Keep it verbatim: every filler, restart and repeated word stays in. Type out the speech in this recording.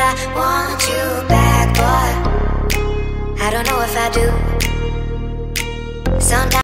I want you back, but I don't know if I do. Sometimes